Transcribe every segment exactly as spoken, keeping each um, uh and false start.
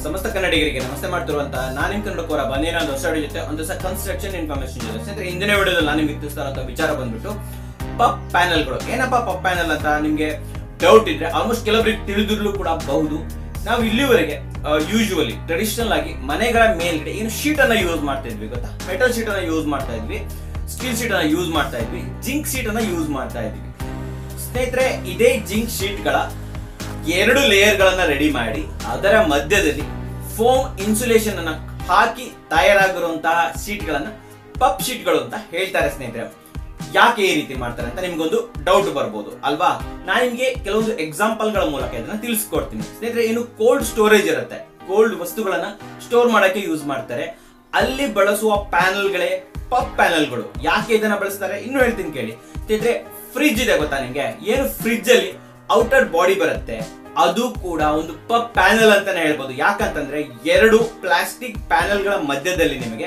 ಸಮಸ್ತ ಕನ್ನಡಿಗರಿಗೆ ನಮಸ್ತೆ ಮಾಡ್ತಿರುವಂತ ನಾನು ನಿಮ್ಮ ಕನ್ನಡ ಕೋರ ಬಂದಿನ ಒಂದು ಹೊಸ ವಿಡಿಯೋ ಜೊತೆ ಒಂದು ಹೊಸ ಕನ್ಸ್ಟ್ರಕ್ಷನ್ ಇನ್ಫಾರ್ಮೇಶನ್ ಜೊತೆ ಸ್ನೇಹಿತರೆ ಇಂದಿನ ವಿಡಿಯೋದಲ್ಲಿ ನಾನು ನಿಮಗೆ ತಿಳಿಸ್ತಾರಂತ ವಿಚಾರ ಬಂದ್ಬಿಟ್ಟು ಪಬ್ ಪ್ಯಾನಲ್ಗಳು. ಏನಪ್ಪ ಪಬ್ ಪ್ಯಾನಲ್ ಅಂತ ನಿಮಗೆ ಡೌಟ್ ಇದ್ರೆ ಆಲ್ಮೋಸ್ಟ್ ಕೆಲವರಿಗೆ ತಿಳಿದಿರಲು ಕೂಡ ಬಹುದು. ನಾವು ಇಲ್ಲಿವರೆಗೆ ಯೂಶುವಲಿ ಟ್ರೆಡಿಷನಲ್ ಆಗಿ ಮನೆಗಳ ಮೇಲ್ಗಡೆ ಏನು ಶೀಟ್ ಅನ್ನ ಯೂಸ್ ಮಾಡ್ತಾ ಇದ್ವಿ ಗೊತ್ತಾ? ಮೆಟಲ್ ಶೀಟ್ ಅನ್ನ ಯೂಸ್ ಮಾಡ್ತಾ ಇದ್ವಿ, ಸ್ಟೀಲ್ ಶೀಟ್ ಅನ್ನ ಯೂಸ್ ಮಾಡ್ತಾ ಇದ್ವಿ, ಜಿಂಕ್ ಶೀಟ್ ಅನ್ನ ಯೂಸ್ ಮಾಡ್ತಾ ಇದ್ವಿ. ಸ್ನೇಹಿತರೆ ಇದೇ ಜಿಂಕ್ ಶೀಟ್ ಗಳ ಎರಡು ಲೇಯರ್ ಗಳನ್ನ ರೆಡಿ ಮಾಡಿ ಅದರ ಮಧ್ಯದಲ್ಲಿ ಫೋಮ್ ಇನ್ಸುಲೇಷನ್ ಅನ್ನ ಹಾಕಿ ತಯಾರಾಗಿರುವಂತಹ ಶೀಟ್ ಗಳನ್ನ ಪಬ್ ಶೀಟ್ ಗಳು ಅಂತ ಹೇಳ್ತಾರೆ. ಸ್ನೇಹಿತರೆ ಯಾಕೆ ಈ ರೀತಿ ಮಾಡ್ತಾರೆ ಅಂತ ನಿಮ್ಗೊಂದು ಡೌಟ್ ಬರ್ಬೋದು ಅಲ್ವಾ? ನಾನು ನಿಮ್ಗೆ ಕೆಲವೊಂದು ಎಕ್ಸಾಂಪಲ್ ಗಳ ಮೂಲಕ ಇದನ್ನ ತಿಳಿಸ್ಕೊಡ್ತೀನಿ. ಸ್ನೇಹಿತರೆ ಏನು ಕೋಲ್ಡ್ ಸ್ಟೋರೇಜ್ ಇರುತ್ತೆ, ಕೋಲ್ಡ್ ವಸ್ತುಗಳನ್ನ ಸ್ಟೋರ್ ಮಾಡಕ್ಕೆ ಯೂಸ್ ಮಾಡ್ತಾರೆ. ಅಲ್ಲಿ ಬಳಸುವ ಪ್ಯಾನಲ್ಗಳೇ ಪಬ್ ಪ್ಯಾನಲ್ಗಳು. ಯಾಕೆ ಇದನ್ನ ಬಳಸ್ತಾರೆ ಇನ್ನು ಹೇಳ್ತೀನಿ ಕೇಳಿ. ಸ್ನೇಹಿತರೆ ಫ್ರಿಡ್ಜ್ ಇದೆ ಗೊತ್ತಾ ನಿಮ್ಗೆ? ಏನು ಫ್ರಿಡ್ಜ್ ಅಲ್ಲಿ ಔಟರ್ ಬಾಡಿ ಬರುತ್ತೆ, ಅದು ಕೂಡ ಒಂದು ಪಬ್ ಪ್ಯಾನಲ್ ಅಂತಾನೆ ಹೇಳ್ಬೋದು. ಯಾಕಂತಂದ್ರೆ ಎರಡು ಪ್ಲಾಸ್ಟಿಕ್ ಪ್ಯಾನಲ್ ಗಳ ಮಧ್ಯದಲ್ಲಿ ನಿಮಗೆ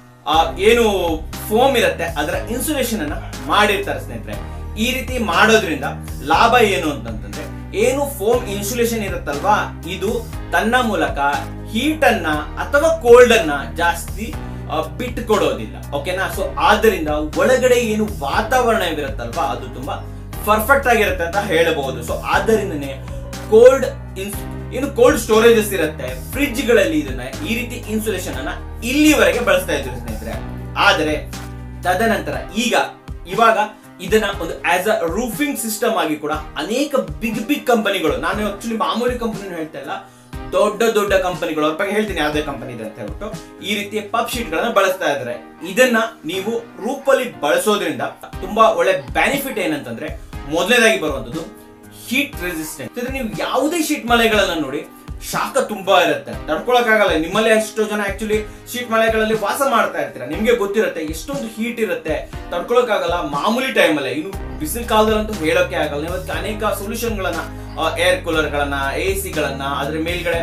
ಏನು ಫೋಮ್ ಇರುತ್ತೆ ಅದರ ಇನ್ಸುಲೇಷನ್ ಅನ್ನ ಮಾಡಿರ್ತಾರೆ. ಸ್ನೇಹಿತರೆ ಈ ರೀತಿ ಮಾಡೋದ್ರಿಂದ ಲಾಭ ಏನು ಅಂತಂದ್ರೆ, ಏನು ಫೋಮ್ ಇನ್ಸುಲೇಷನ್ ಇರುತ್ತಲ್ವಾ, ಇದು ತನ್ನ ಮೂಲಕ ಹೀಟ್ ಅನ್ನ ಅಥವಾ ಕೋಲ್ಡ್ ಅನ್ನ ಜಾಸ್ತಿ ಬಿಟ್ಟು ಕೊಡೋದಿಲ್ಲ. ಓಕೆನಾ? ಸೊ ಆದ್ದರಿಂದ ಒಳಗಡೆ ಏನು ವಾತಾವರಣವಿರುತ್ತಲ್ವಾ ಅದು ತುಂಬಾ ಪರ್ಫೆಕ್ಟ್ ಆಗಿರುತ್ತೆ ಅಂತ ಹೇಳಬಹುದು. ಸೊ ಆದ್ದರಿಂದನೇ ಕೋಲ್ಡ್ ಏನು ಕೋಲ್ಡ್ ಸ್ಟೋರೇಜಸ್ ಇರುತ್ತೆ ಫ್ರಿಡ್ಜ್ ಗಳಲ್ಲಿ ಇದನ್ನ ಈ ರೀತಿ ಇನ್ಸುಲೇಷನ್ ಅನ್ನ ಇಲ್ಲಿವರೆಗೆ ಬಳಸ್ತಾ ಇದ್ರು ಸ್ನೇಹಿತರೆ. ಆದರೆ ತದನಂತರ ಈಗ ಇವಾಗ ಇದನ್ನ ಒಂದು ಆಸ್ ಅ ರೂಫಿಂಗ್ ಸಿಸ್ಟಮ್ ಆಗಿ ಕೂಡ ಅನೇಕ ಬಿಗ್ ಬಿಗ್ ಕಂಪನಿಗಳು, ನಾನು ಆಕ್ಚುಲಿ ಮಾಮೂಲಿ ಕಂಪನಿ ಹೇಳ್ತಾ ಇಲ್ಲ, ದೊಡ್ಡ ದೊಡ್ಡ ಕಂಪನಿಗಳು, ಅವ್ರ ಬಗ್ಗೆ ಹೇಳ್ತೀನಿ ಯಾವ್ದೇ ಕಂಪನಿ ಇದೆ ಅಂತ ಹೇಳ್ಬಿಟ್ಟು ಈ ರೀತಿಯ ಪಬ್ ಶೀಟ್ ಗಳನ್ನ ಬಳಸ್ತಾ ಇದ್ದಾರೆ. ಇದನ್ನ ನೀವು ರೂಪಲ್ಲಿ ಬಳಸೋದ್ರಿಂದ ತುಂಬಾ ಒಳ್ಳೆ ಬೆನಿಫಿಟ್ ಏನಂತಂದ್ರೆ, ಮೊದಲನೇದಾಗಿ ಬರುವಂತದ್ದು ಹೀಟ್ ರೆಸಿಸ್ಟೆಂಟ್. ನೀವು ಯಾವುದೇ ಶೀಟ್ ಮಳೆಗಳನ್ನ ನೋಡಿ, ಶಾಖ ತುಂಬಾ ಇರುತ್ತೆ, ತಡ್ಕೊಳಕ್ಕಾಗಲ್ಲ. ನಿಮ್ಮಲ್ಲಿ ಎಷ್ಟೋ ಜನ ಆಕ್ಚುಲಿ ಶೀಟ್ ಮಳೆಗಳಲ್ಲಿ ವಾಸ ಮಾಡ್ತಾ ಇರ್ತೀರಾ, ನಿಮ್ಗೆ ಗೊತ್ತಿರುತ್ತೆ ಎಷ್ಟೊಂದು ಹೀಟ್ ಇರುತ್ತೆ, ತಡ್ಕೊಳಕ್ಕಾಗಲ್ಲ. ಮಾಮೂಲಿ ಟೈಮಲ್ಲೇ, ಇನ್ನು ಬಿಸಿಲು ಕಾಲದಲ್ಲಂತೂ ಹೇಳೋಕೆ ಆಗಲ್ಲ. ಇವತ್ತು ಅನೇಕ ಸೊಲ್ಯೂಷನ್ ಗಳನ್ನ, ಏರ್ ಕೂಲರ್ ಗಳನ್ನ, ಎ ಸಿ ಗಳನ್ನ, ಅದ್ರ ಮೇಲ್ಗಡೆ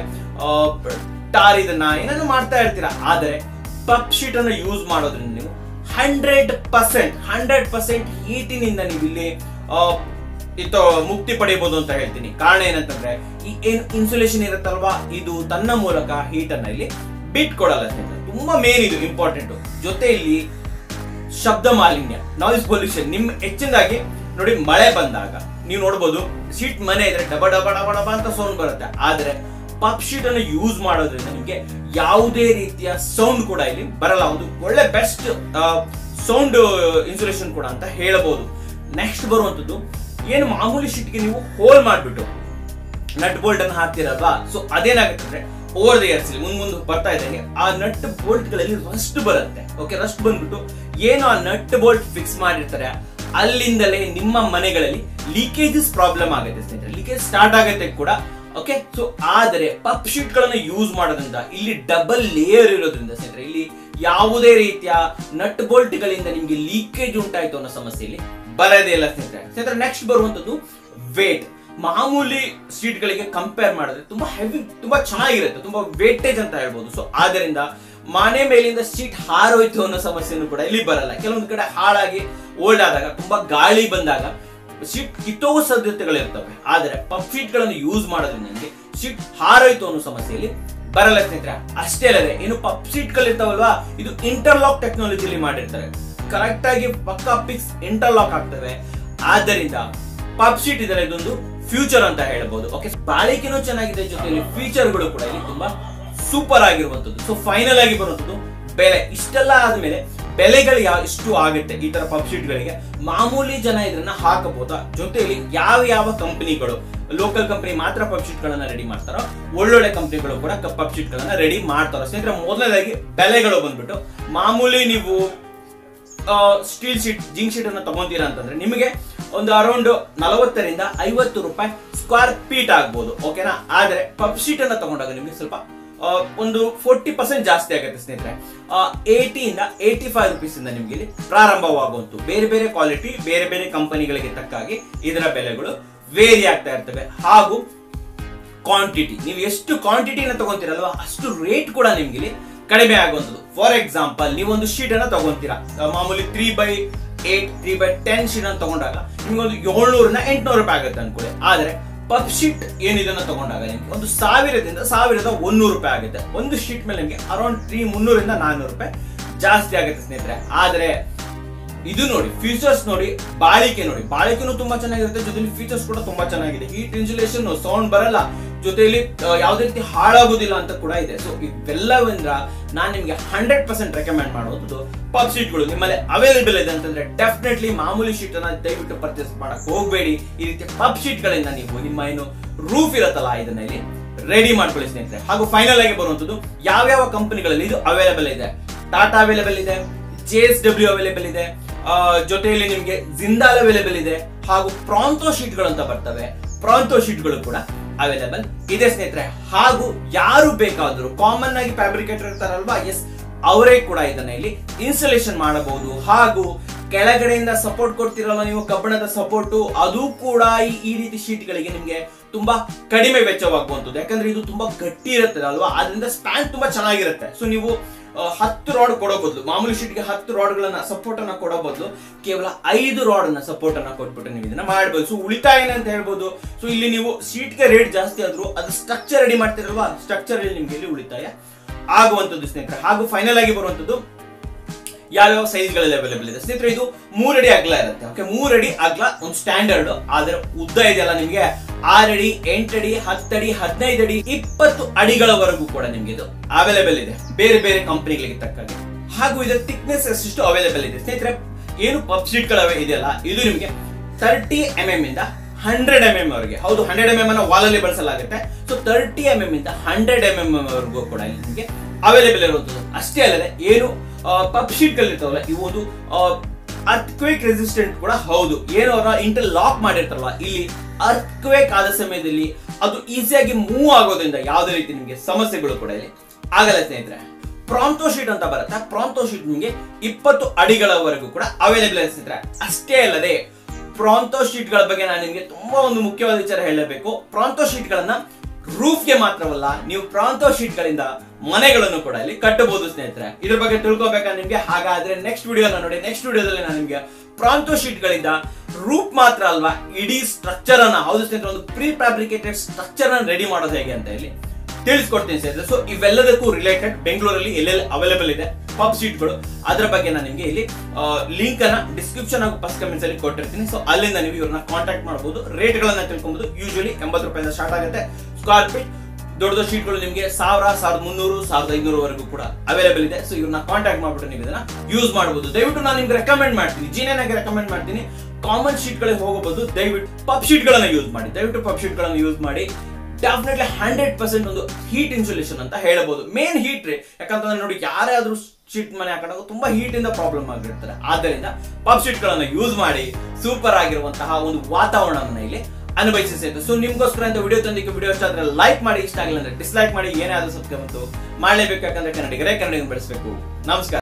ಟಾರ್ ಇದನ್ನ ಏನಾದ್ರು ಮಾಡ್ತಾ ಇರ್ತೀರಾ. ಆದ್ರೆ ಪಬ್ ಶೀಟ್ ಅನ್ನ ಯೂಸ್ ಮಾಡೋದ್ರಿಂದ ನೀವು ಹಂಡ್ರೆಡ್ ಪರ್ಸೆಂಟ್ ಹಂಡ್ರೆಡ್ ಪರ್ಸೆಂಟ್ ಹೀಟಿನಿಂದ ನೀವು ಇಲ್ಲಿ ಇತ್ತು ಮುಕ್ತಿ ಪಡೆಯಬಹುದು ಅಂತ ಹೇಳ್ತೀನಿ. ಕಾರಣ ಏನಂತಂದ್ರೆ, ಈ ಏನ್ ಇನ್ಸುಲೇಷನ್ ಇರುತ್ತಲ್ವಾ ಇದು ತನ್ನ ಮೂಲಕ ಹೀಟ್ ಅನ್ನ ಇಲ್ಲಿ ಬಿಟ್ ಕೊಡಲ್ಲ. ತುಂಬಾ ಮೇನ್ ಇದು ಇಂಪಾರ್ಟೆಂಟ್. ಜೊತೆಯಲ್ಲಿ ಶಬ್ದ ಮಾಲಿನ್ಯ, ನಾಯ್ಸ್ ಪೊಲ್ಯೂಷನ್. ನಿಮ್ ಹೆಚ್ಚಿನದಾಗಿ ನೋಡಿ, ಮಳೆ ಬಂದಾಗ ನೀವು ನೋಡ್ಬೋದು ಶೀಟ್ ಮನೆ ಇದ್ರೆ ಡಬ ಡಬ ಡಬ ಡಬ ಅಂತ ಸೌಂಡ್ ಬರುತ್ತೆ. ಆದ್ರೆ ಪಬ್ ಶೀಟ್ ಅನ್ನು ಯೂಸ್ ಮಾಡೋದ್ರಿಂದ ನಿಮ್ಗೆ ಯಾವುದೇ ರೀತಿಯ ಸೌಂಡ್ ಕೂಡ ಇಲ್ಲಿ ಬರಲ್ಲ. ಒಂದು ಒಳ್ಳೆ ಬೆಸ್ಟ್ ಸೌಂಡ್ ಇನ್ಸುಲೇಷನ್ ಕೂಡ ಅಂತ ಹೇಳಬಹುದು. ನೆಕ್ಸ್ಟ್ ಬರುವಂತದ್ದು, ಏನು ಮಾಮೂಲಿ ಶೀಟ್ಗೆ ನೀವು ಹೋಲ್ ಮಾಡ್ಬಿಟ್ಟು ನಟ್ ಬೋಲ್ಟ್ ಅನ್ನು ಹಾಕ್ತಿರಲ್ವಾ, ಸೊ ಅದೇನಾಗುತ್ತೆ ಅಂದ್ರೆ ಓವರ್ ದ ಇಯರ್ಸ್ ಮುಂದ್ ಮುಂದೆ ಬರ್ತಾ ಇದ್ದಂಗೆ ಆ ನಟ್ ಬೋಲ್ಟ್ ಗಳಲ್ಲಿ ರಸ್ಟ್ ಬರುತ್ತೆ. ಓಕೆ, ರಸ್ಟ್ ಬಂದ್ಬಿಟ್ಟು ಏನು ಆ ನಟ್ ಬೋಲ್ಟ್ ಫಿಕ್ಸ್ ಮಾಡಿರ್ತಾರೆ ಅಲ್ಲಿಂದಲೇ ನಿಮ್ಮ ಮನೆಗಳಲ್ಲಿ ಲೀಕೇಜಸ್ ಪ್ರಾಬ್ಲಮ್ ಆಗುತ್ತೆ ಸ್ನೇಹಿತರೆ. ಲೀಕೇಜ್ ಸ್ಟಾರ್ಟ್ ಆಗುತ್ತೆ ಕೂಡ. ಓಕೆ, ಸೊ ಆದರೆ ಪಬ್ ಶೀಟ್ ಗಳನ್ನ ಯೂಸ್ ಮಾಡೋದ್ರಿಂದ ಇಲ್ಲಿ ಡಬಲ್ ಲೇಯರ್ ಇರೋದ್ರಿಂದ ಸ್ನೇಹಿತರೆ ಇಲ್ಲಿ ಯಾವುದೇ ರೀತಿಯ ನಟ್ ಬೋಲ್ಟ್ ಗಳಿಂದ ನಿಮ್ಗೆ ಲೀಕೇಜ್ ಉಂಟಾಯ್ತು ಅನ್ನೋ ಸಮಸ್ಯೆ ಇಲ್ಲಿ ಬರೋದೇ ಇಲ್ಲ ಸ್ನೇಹಿತರೆ. ಸ್ನೇಹಿತರೆ ನೆಕ್ಸ್ಟ್ ಬರುವಂತದ್ದು ವೇಟ್. ಮಾಮೂಲಿ ಶೀಟ್ ಗಳಿಗೆ ಕಂಪೇರ್ ಮಾಡಿದ್ರೆ ತುಂಬಾ ಹೆವಿ, ತುಂಬಾ ಚೆನ್ನಾಗಿರುತ್ತೆ, ತುಂಬಾ ವೇಟೇಜ್ ಅಂತ ಹೇಳ್ಬೋದು. ಸೊ ಆದ್ದರಿಂದ ಮನೆ ಮೇಲಿಂದ ಶೀಟ್ ಹಾರೋಯ್ತು ಅನ್ನೋ ಸಮಸ್ಯೆನೂ ಕೂಡ ಇಲ್ಲಿ ಬರಲ್ಲ. ಕೆಲವೊಂದು ಕಡೆ ಹಾಳಾಗಿ ಓಲ್ಡ್ ಆದಾಗ, ತುಂಬಾ ಗಾಳಿ ಬಂದಾಗ ಶೀಟ್ ಕಿತ್ತೋಗೋ ಸಾಧ್ಯತೆಗಳಿರ್ತವೆ. ಆದರೆ ಪಬ್ ಶೀಟ್ ಗಳನ್ನು ಯೂಸ್ ಮಾಡೋದ್ರಿಂದ ನಿಮಗೆ ಶೀಟ್ ಹಾರೋಯ್ತು ಅನ್ನೋ ಸಮಸ್ಯೆಯಲ್ಲಿ ಬರಲ್ಲ ಸ್ನೇಹಿತರೆ. ಅಷ್ಟೇ ಅಲ್ಲದೆ ಏನು ಪಬ್ ಶೀಟ್ ಗಳು ಇರ್ತಾವಲ್ವಾ, ಇದು ಇಂಟರ್ಲಾಕ್ ಟೆಕ್ನಾಲಜಿಲಿ ಮಾಡಿರ್ತಾರೆ. ಕರೆಕ್ಟ್ ಆಗಿ ಪಕ್ಕಾ ಪಿಕ್ಸ್ ಇಂಟರ್ಲಾಕ್ ಆಗ್ತವೆ. ಆದ್ದರಿಂದ ಪಬ್ ಶೀಟ್ ಇದರ ಇದೊಂದು ಫ್ಯೂಚರ್ ಅಂತ ಹೇಳ್ಬೋದು. ಓಕೆ, ಬಾಳಿಕೆನೂ ಚೆನ್ನಾಗಿದೆ, ಜೊತೆಯಲ್ಲಿ ಫೀಚರ್ಗಳು ಕೂಡ ಇಲ್ಲಿ ತುಂಬಾ ಸೂಪರ್ ಆಗಿರುವಂತದ್ದು. ಸೊ ಫೈನಲ್ ಆಗಿ ಬರುವಂತದ್ದು ಬೆಲೆ. ಇಷ್ಟೆಲ್ಲ ಆದ್ಮೇಲೆ ಬೆಲೆಗಳು ಯಾವ ಎಷ್ಟು ಆಗುತ್ತೆ ಈ ತರ ಪಬ್ ಶೀಟ್ ಗಳಿಗೆ? ಮಾಮೂಲಿ ಜನ ಇದನ್ನ ಹಾಕಬಹುದಾ? ಜೊತೆಯಲ್ಲಿ ಯಾವ ಯಾವ ಕಂಪನಿಗಳು, ಲೋಕಲ್ ಕಂಪನಿ ಮಾತ್ರ ಪಬ್ ಶೀಟ್ ಗಳನ್ನ ರೆಡಿ ಮಾಡ್ತಾರೋ, ಒಳ್ಳೊಳ್ಳೆ ಕಂಪನಿಗಳು ಕೂಡ ಪಬ್ ಶೀಟ್ ಗಳನ್ನ ರೆಡಿ ಮಾಡ್ತಾರೋ? ಸ್ನೇಹಿತರೆ ಮೊದಲನೇದಾಗಿ ಬೆಲೆಗಳು ಬಂದ್ಬಿಟ್ಟು, ಮಾಮೂಲಿ ನೀವು ಸ್ಟೀಲ್ ಶೀಟ್, ಜಿಂಕ್ ಶೀಟ್ ಅನ್ನ ತಗೊಂತೀರಾ ಅಂತಂದ್ರೆ ನಿಮಗೆ ಒಂದು ಅರೌಂಡ್ ನಲವತ್ತರಿಂದ ಐವತ್ತು ರೂಪಾಯಿ ಸ್ಕ್ವೇರ್ ಫೀಟ್ ಆಗ್ಬೋದು. ಓಕೆನಾ? ಆದ್ರೆ ಪಬ್ ಶೀಟ್ ಅನ್ನ ತಗೊಂಡಾಗ ನಿಮಗೆ ಸ್ವಲ್ಪ ಒಂದು ಫೋರ್ಟಿ ಪರ್ಸೆಂಟ್ ಜಾಸ್ತಿ ಆಗುತ್ತೆ ಸ್ನೇಹಿತರೆ. ಏಟಿ ಇಂದ ಏಟಿ ಫೈವ್ ರುಪೀಸ್ ಇಂದ ನಿಮ್ಗೆ ಇಲ್ಲಿ ಪ್ರಾರಂಭವಾಗುವಂತು. ಬೇರೆ ಬೇರೆ ಕ್ವಾಲಿಟಿ, ಬೇರೆ ಬೇರೆ ಕಂಪನಿಗಳಿಗೆ ತಕ್ಕಾಗಿ ಇದರ ಬೆಲೆಗಳು ವೇರಿ ಆಗ್ತಾ ಇರ್ತವೆ. ಹಾಗೂ ಕ್ವಾಂಟಿಟಿ, ನೀವು ಎಷ್ಟು ಕ್ವಾಂಟಿಟಿನ ತಗೊಂತೀರಲ್ವಾ ಅಷ್ಟು ರೇಟ್ ಕೂಡ ನಿಮ್ಗೆ ಇಲ್ಲಿ ಕಡಿಮೆ ಆಗುವಂಥದ್ದು. ಫಾರ್ ಎಕ್ಸಾಂಪಲ್, ನೀವೊಂದು ಶೀಟ್ ಅನ್ನ ತಗೊಂತೀರಾ, ಮಾಮೂಲಿ three by eight three by ten sheet ಅನ್ನು ತಗೊಂಡಾಗ ನಿಮ್ಗೊಂದು ಏಳ್ನೂರನ್ನ ಎಂಟ್ನೂರು ರೂಪಾಯಿ ಆಗುತ್ತೆ ಅನ್ಕೊಳ್ಳಿ. ಆದ್ರೆ ಪಫ್ ಶೀಟ್ ಏನಿದನ್ನ ತಗೊಂಡಾಗ ನಿಮ್ಗೆ ಒಂದು ಸಾವಿರದಿಂದ ಸಾವಿರದ ಒಂದೂರು ರೂಪಾಯಿ ಆಗುತ್ತೆ. ಒಂದು ಶೀಟ್ ಮೇಲೆ ನಿಮ್ಗೆ ಅರೌಂಡ್ ತ್ರೀ ಮುನ್ನೂರಿಂದ ನಾನ್ನೂರು ರೂಪಾಯಿ ಜಾಸ್ತಿ ಆಗುತ್ತೆ ಸ್ನೇಹಿತರೆ. ಆದ್ರೆ ಇದು ನೋಡಿ, ಫೀಚರ್ಸ್ ನೋಡಿ, ಬಾಳಿಕೆ ನೋಡಿ, ಬಾಳಿಕೆನೂ ತುಂಬಾ ಚೆನ್ನಾಗಿರುತ್ತೆ, ಜೊತೆಲಿ ಫೀಚರ್ಸ್ ಕೂಡ ತುಂಬಾ ಚೆನ್ನಾಗಿದೆ. ಹೀಟ್ ಇನ್ಸುಲೇಷನ್, ಸೌಂಡ್ ಬರಲ್ಲ, ಜೊತೆಲಿ ಯಾವುದೇ ರೀತಿ ಹಾಳಾಗೋದಿಲ್ಲ ಅಂತ ಕೂಡ ಇದೆ. ಸೊ ಇವೆಲ್ಲವಂದ್ರ ನಾನು ನಿಮ್ಗೆ ಹಂಡ್ರೆಡ್ ಪರ್ಸೆಂಟ್ ರೆಕಮೆಂಡ್ ಮಾಡೋದು ಪಫ್ ಶೀಟ್ಗಳು ನಿಮ್ಮಲ್ಲಿ ಅವೈಲೇಬಲ್ ಇದೆ ಅಂತಂದ್ರೆ ಡೆಫಿನೆಟ್ಲಿ ಮಾಮೂಲಿ ಶೀಟ್ ಅನ್ನ ದಯವಿಟ್ಟು ಪರ್ಚೇಸ್ ಮಾಡಕ್ ಹೋಗಬೇಡಿ. ಈ ರೀತಿ ಪಫ್ ಶೀಟ್ ಗಳಿಂದ ನೀವು ನಿಮ್ಮ ಏನು ರೂಫ್ ಇರತ್ತಲ್ಲ ಇದನ್ನ ಇಲ್ಲಿ ರೆಡಿ ಮಾಡ್ಕೊಳ್ಳಿ ಸ್ನೇಹಿತರೆ. ಹಾಗೂ ಫೈನಲ್ ಆಗಿ ಬರುವಂತದ್ದು ಯಾವ್ಯಾವ ಕಂಪನಿಗಳಲ್ಲಿ ಇದು ಅವೈಲೇಬಲ್ ಇದೆ. ಟಾಟಾ ಅವೈಲೇಬಲ್ ಇದೆ, ಜೆ ಎಸ್ ಡಬ್ಲ್ಯೂ ಅವೈಲೇಬಲ್ ಇದೆ, ಜೊತೆಯಲ್ಲಿ ನಿಮ್ಗೆ ಜಿಂದಾಲ್ ಅವೈಲೇಬಲ್ ಇದೆ, ಹಾಗೂ ಪ್ರಾಂತೋ ಶೀಟ್ ಗಳು ಅಂತ ಬರ್ತವೆ, ಪ್ರಾಂತೋ ಶೀಟ್ ಗಳು ಕೂಡ ಅವೈಲೇಬಲ್ ಇದೆ ಸ್ನೇಹಿತರೆ. ಹಾಗೂ ಯಾರು ಬೇಕಾದರೂ ಕಾಮನ್ ಆಗಿ ಫ್ಯಾಬ್ರಿಕೇಟರ್ ಇರ್ತಾರಲ್ವಾ, ಎಸ್ ಅವರೇ ಕೂಡ ಇದನ್ನ ಇಲ್ಲಿ ಇನ್ಸ್ಟಾಲೇಷನ್ ಮಾಡಬಹುದು. ಹಾಗೂ ಕೆಳಗಡೆಯಿಂದ ಸಪೋರ್ಟ್ ಕೊಡ್ತಿರಲ್ಲ ನೀವು, ಕಬ್ಬಿಣದ ಸಪೋರ್ಟ್, ಅದು ಕೂಡ ಈ ರೀತಿ ಶೀಟ್ ಗಳಿಗೆ ನಿಮ್ಗೆ ತುಂಬಾ ಕಡಿಮೆ ವೆಚ್ಚವಾಗುವಂಥದ್ದು. ಯಾಕಂದ್ರೆ ಇದು ತುಂಬಾ ಗಟ್ಟಿ ಇರುತ್ತೆ ಅಲ್ವಾ, ಅದರಿಂದ ಸ್ಪ್ಯಾನ್ ತುಂಬಾ ಚೆನ್ನಾಗಿರುತ್ತೆ. ಸೊ ನೀವು ಹತ್ತು ರಾಡ್ ಕೊಡೋ ಬದಲು, ಮಾಮೂಲಿ ಶೀಟ್ಗೆ ಹತ್ತು ರಾಡ್ ಗಳನ್ನ ಸಪೋರ್ಟ್ ಅನ್ನ ಕೊಡೋ ಬದಲು ಕೇವಲ ಐದು ರಾಡ್ ಅನ್ನ ಸಪೋರ್ಟ್ ಅನ್ನ ಕೊಟ್ಬಿಟ್ಟು ನೀವು ಇದನ್ನ ಮಾಡಬಹುದು. ಸೊ ಉಳಿತಾಯ ಅಂತ ಹೇಳ್ಬೋದು. ಸೊ ಇಲ್ಲಿ ನೀವು ಶೀಟ್ಗೆ ರೇಟ್ ಜಾಸ್ತಿ ಆದ್ರೂ ಅದು ಸ್ಟ್ರಕ್ಚರ್ ರೆಡಿ ಮಾಡ್ತಿರಲ್ವಾ, ಸ್ಟ್ರಕ್ಚರ್ ನಿಮ್ಗೆ ಇಲ್ಲಿ ಉಳಿತಾಯ ಆಗುವಂತದ್ದು ಸ್ನೇಹಿತರೆ. ಹಾಗೂ ಫೈನಲ್ ಆಗಿ ಬರುವಂತದ್ದು ಯಾವ್ಯಾವ ಸೈಜ್ ಗಳಲ್ಲಿ ಅವೈಲೇಬಲ್ ಇದೆ ಸ್ನೇಹಿತರೆ. ಇದು ಮೂರಡಿ ಅಗಲ ಇರುತ್ತೆ. ಓಕೆ, ಮೂರಡಿ ಅಗಲ ಒಂದು ಸ್ಟ್ಯಾಂಡರ್ಡ್. ಆದ್ರೆ ಉದ್ದ ಇದೆಯಲ್ಲ ನಿಮ್ಗೆ ಆರಡಿ, ಎಂಟಡಿ, ಹತ್ತಡಿ, ಹದಿನೈದು ಅಡಿ, ಇಪ್ಪತ್ತು ಅಡಿಗಳವರೆಗೂ ಕೂಡ ನಿಮ್ಗೆ ಇದು ಅವೈಲೇಬಲ್ ಇದೆ ಬೇರೆ ಬೇರೆ ಕಂಪನಿಗಳಿಗೆ ತಕ್ಕಾಗೆ. ಹಾಗೂ ಇದರ ಥಿಕ್ನೆಸ್ ಎಷ್ಟಿಷ್ಟು ಅವೈಲೇಬಲ್ ಇದೆ ಸ್ನೇಹಿತರೆ. ಏನು ಪಫ್ ಶೀಟ್ ಗಳು ಇದೆಯಲ್ಲ, ಇದು ನಿಮ್ಗೆ ತರ್ಟಿ ಎಂ ಎಂ ಇಂದ ಹಂಡ್ರೆಡ್ ಎಂ ಎಂ ವರೆಗೆ, ಹೌದು ಹಂಡ್ರೆಡ್ ಎಂ ಎಂ ಅನ್ನ ವಾಲ್ ಅಲ್ಲಿ ಬಳಸಲಾಗುತ್ತೆ. ಸೊ ತರ್ಟಿ ಎಂ ಎಂ ಇಂದ ಹಂಡ್ರೆಡ್ ಎಂ ಎಂ ವರೆಗೂ ಕೂಡ ಇಲ್ಲಿ ನಿಮಗೆ ಅವೈಲೇಬಲ್ ಇರುವಂತದ್ದು. ಅಷ್ಟೇ ಅಲ್ಲದೆ ಏನು ಪಫ್ ಶೀಟ್ ಗಳು ಇರ್ತಾವಲ್ಲ, ಇವು ಒಂದು ಅರ್ಥ್ಕ್ವೇಕ್ ರೆಸಿಸ್ಟೆಂಟ್ ಕೂಡ ಹೌದು. ಏನು ಅವರ ಇಂಟರ್ ಲಾಕ್ ಮಾಡಿರ್ತಾರಲ್ಲ, ಇಲ್ಲಿ ಅರ್ಥ್ಕ್ವೇಕ್ ಆದ ಸಮಯದಲ್ಲಿ ಅದು ಈಸಿಯಾಗಿ ಮೂವ್ ಆಗೋದ್ರಿಂದ ಯಾವುದೇ ರೀತಿ ನಿಮಗೆ ಸಮಸ್ಯೆಗಳು ಕೂಡ ಇಲ್ಲಿ ಆಗಲ್ಲ ಸ್ನೇಹಿತರೆ. ಪ್ರಾಂತೋ ಶೀಟ್ ಅಂತ ಬರುತ್ತೆ, ಪ್ರಾಂತೋ ಶೀಟ್ ನಿಮಗೆ ಇಪ್ಪತ್ತು ಅಡಿಗಳವರೆಗೂ ಕೂಡ ಅವೈಲೇಬಲ್ ಇದೆ ಸ್ನೇಹಿತರೆ. ಅಷ್ಟೇ ಅಲ್ಲದೆ ಪ್ರಾಂತೋ ಶೀಟ್ ಗಳ ಬಗ್ಗೆ ನಾನು ನಿಮಗೆ ತುಂಬಾ ಒಂದು ಮುಖ್ಯವಾದ ವಿಚಾರ ಹೇಳಬೇಕು. ಪ್ರಾಂತೋ ಶೀಟ್ ಗಳನ್ನ ರೂಫ್ ಗೆ ಮಾತ್ರವಲ್ಲ, ನೀವು ಪ್ರಾಂತೋ ಶೀಟ್ ಗಳಿಂದ ಮನೆಗಳನ್ನು ಕೂಡ ಇಲ್ಲಿ ಕಟ್ಟಬಹುದು ಸ್ನೇಹಿತರೆ. ಇದ್ರ ಬಗ್ಗೆ ತಿಳ್ಕೊಬೇಕಾ ನಿಮ್ಗೆ? ಹಾಗಾದ್ರೆ ನೆಕ್ಸ್ಟ್ ವಿಡಿಯೋನ ನೋಡಿ. ನೆಕ್ಸ್ಟ್ ವಿಡಿಯೋದಲ್ಲಿ ನಾನು ನಿಮ್ಗೆ ಪ್ರಾಂತೋ ಶೀಟ್ ಗಳಿಂದ ರೂಫ್ ಮಾತ್ರ ಅಲ್ವಾ, ಇಡೀ ಸ್ಟ್ರಕ್ಚರ್ ಅನ್ನ, ಹೌದು ಸ್ನೇಹಿತರೆ, ಒಂದು ಪ್ರೀ ಫ್ಯಾಬ್ರಿಕೇಟೆಡ್ ಸ್ಟ್ರಕ್ಚರ್ ಅನ್ನ ರೆಡಿ ಮಾಡೋದು ಹೇಗೆ ಅಂತ ಇಲ್ಲಿ ತಿಳಿಸ್ಕೊಡ್ತೀನಿ ಸ್ನೇಹಿತರೆ. ಸೊ ಇವೆಲ್ಲದಕ್ಕೂ ರಿಲೇಟೆಡ್ ಬೆಂಗಳೂರಲ್ಲಿ ಎಲ್ಲೆಲ್ಲಿ ಅವೈಲೇಬಲ್ ಇದೆ ಪಫ್ ಶೀಟ್ ಗಳು, ಅದರ ಬಗ್ಗೆ ನಾನು ನಿಮ್ಗೆ ಇಲ್ಲಿ ಲಿಂಕ್ ಅನ್ನ ಡಿಸ್ಕ್ರಿಪ್ಷನ್ ಹಾಗೂ ಫಸ್ಟ್ ಕಮೆಂಟ್ಸ್ ಅಲ್ಲಿ ಕೊಟ್ಟಿರ್ತೀನಿ. ಸೊ ಅಲ್ಲಿಂದ ನೀವು ಇವ್ರನ್ನ ಕಾಂಟ್ಯಾಕ್ಟ್ ಮಾಡಬಹುದು, ರೇಟ್ ಗಳನ್ನ ತಿಳ್ಕೊಬಹುದು. ಯೂಶುವಲಿ ಎಂಬತ್ತು ರೂಪಾಯಿಂದ ಸ್ಟಾರ್ಟ್ ಆಗುತ್ತೆ ಸ್ಕ್ವೇರ್ ಫೀಟ್. ದೊಡ್ಡ ದೊಡ್ಡ ಶೀಟ್ ಗಳು ನಿಮಗೆ ಸಾವಿರ, ಸಾವಿರದ ಮುನ್ನೂರು, ಸಾವಿರದ ಐನೂರು ವರೆಗೂ ಕೂಡ ಅವೈಲೇಬಲ್ ಇದೆ. ಸೊ ಇವ್ರನ್ನ ಕಾಂಟ್ಯಾಕ್ಟ್ ಮಾಡ್ಬಿಟ್ಟು ನೀವು ಇದನ್ನ ಯೂಸ್ ಮಾಡಬಹುದು. ದಯವಿಟ್ಟು ನಾನು ನಿಮ್ಗೆ ರೆಕಮೆಂಡ್ ಮಾಡ್ತೀನಿ, ಜೀನೇನ್ ಆಗಿ ರೆಕಮೆಂಡ್ ಮಾಡ್ತೀನಿ, ಕಾಮನ್ ಶೀಟ್ ಗಳಿಗೆ ಹೋಗಬಹುದು. ದಯವಿಟ್ಟು ಪಫ್ ಶೀಟ್ ಗಳನ್ನ ಯೂಸ್ ಮಾಡಿ, ದಯವಿಟ್ಟು ಪಫ್ ಶೀಟ್ ಗಳನ್ನ ಯೂಸ್ ಮಾಡಿ. ಡೆಫಿನೆಟ್ಲಿ ಹಂಡ್ರೆಡ್ ಪರ್ಸೆಂಟ್ ಒಂದು ಹೀಟ್ ಇನ್ಸುಲೇಷನ್ ಅಂತ ಹೇಳಬಹುದು. ಮೇನ್ ಹೀಟ್ ರೀ, ಯಾಕಂತಂದ್ರೆ ನೋಡಿ ಯಾರಾದ್ರೂ ಶೀಟ್ ಮನೆ ಹಾಕೊಂಡಾಗ ತುಂಬಾ ಹೀಟ್ ಇಂದ ಪ್ರಾಬ್ಲಮ್ ಆಗಿರ್ತಾರೆ. ಆದ್ದರಿಂದ ಪಫ್ ಶೀಟ್ ಗಳನ್ನ ಯೂಸ್ ಮಾಡಿ ಸೂಪರ್ ಆಗಿರುವಂತಹ ಒಂದು ವಾತಾವರಣವನ್ನ ಇಲ್ಲಿ ಅನುಭವಿಸಿದೆ. ಸೊ ನಿಮ್ಗೋಸ್ಕರ ಅಂತ ವಿಡಿಯೋ ತಂದಿಕ್ಕೆ ವಿಡಿಯೋ ಇಷ್ಟ ಆದ್ರೆ ಲೈಕ್ ಮಾಡಿ, ಇಷ್ಟ ಆಗಿಲ್ಲ ಅಂದ್ರೆ ಡಿಸ್ಲೈಕ್ ಮಾಡಿ, ಏನೇ ಆದ್ರೂ ಸಬ್ಸ್ಕ್ರೈಬ್ ಮಾಡಲೇಬೇಕು. ಯಾಕಂದ್ರೆ ಕನ್ನಡಿಗರೇ ಕನ್ನಡಿಗರನ್ನು ಬೆಳೆಸಬೇಕು. ನಮಸ್ಕಾರ.